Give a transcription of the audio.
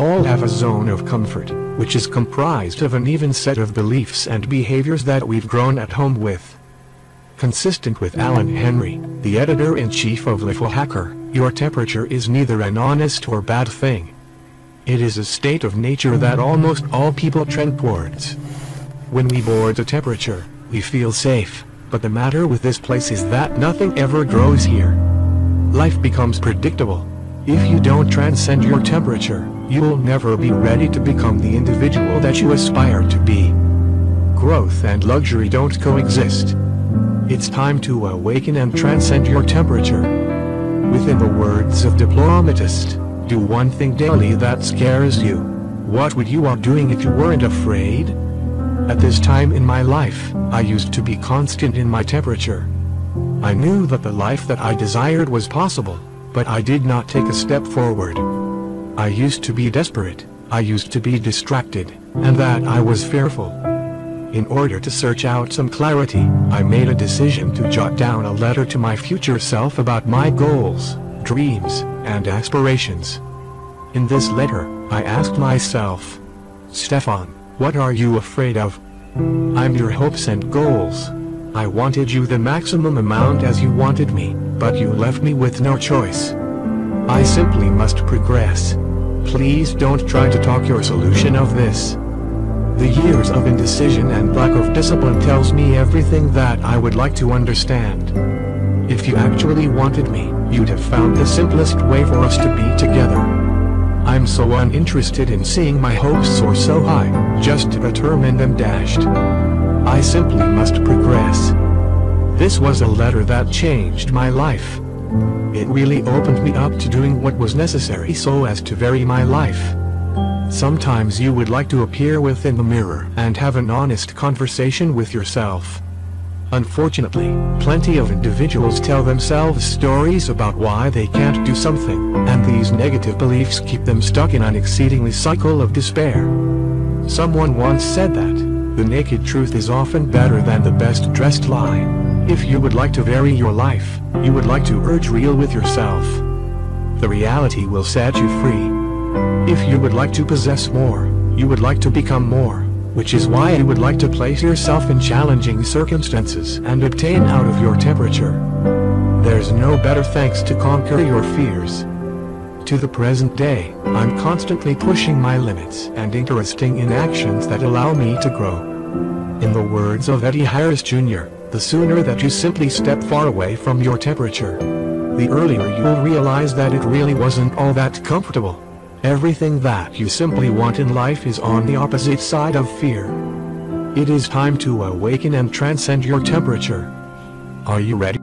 all have a zone of comfort, which is comprised of an even set of beliefs and behaviors that we've grown at home with. Consistent with Alan Henry, the editor-in-chief of Lifehacker, your temperature is neither an honest or bad thing. It is a state of nature that almost all people trend towards. When we board a temperature, we feel safe, but the matter with this place is that nothing ever grows here. Life becomes predictable. If you don't transcend your temperature, you will never be ready to become the individual that you aspire to be. Growth and luxury don't coexist. It's time to awaken and transcend your temperature. Within the words of Diplomatist, do one thing daily that scares you. What would you are doing if you weren't afraid? At this time in my life, I used to be constant in my temperature. I knew that the life that I desired was possible, but I did not take a step forward. I used to be desperate, I used to be distracted, and that I was fearful. In order to search out some clarity, I made a decision to jot down a letter to my future self about my goals, dreams, and aspirations. In this letter, I asked myself, Stefan, what are you afraid of? I'm your hopes and goals. I wanted you the maximum amount as you wanted me, but you left me with no choice. I simply must progress. Please don't try to talk your solution of this. The years of indecision and lack of discipline tells me everything that I would like to understand. If you actually wanted me, you'd have found the simplest way for us to be together. I'm so uninterested in seeing my hopes soar so high, just determined and dashed. I simply must progress. This was a letter that changed my life. It really opened me up to doing what was necessary so as to vary my life. Sometimes you would like to appear within the mirror and have an honest conversation with yourself. Unfortunately, plenty of individuals tell themselves stories about why they can't do something, and these negative beliefs keep them stuck in an exceedingly cycle of despair. Someone once said that, the naked truth is often better than the best dressed lie. If you would like to vary your life, you would like to urge real with yourself. The reality will set you free. If you would like to possess more, you would like to become more, which is why you would like to place yourself in challenging circumstances and obtain out of your temperature. There's no better thanks to conquer your fears. To the present day, I'm constantly pushing my limits and interesting in actions that allow me to grow. In the words of Eddie Harris Jr., the sooner that you simply step far away from your temperature, the earlier you'll realize that it really wasn't all that comfortable. Everything that you simply want in life is on the opposite side of fear. It is time to awaken and transcend your temperature. Are you ready?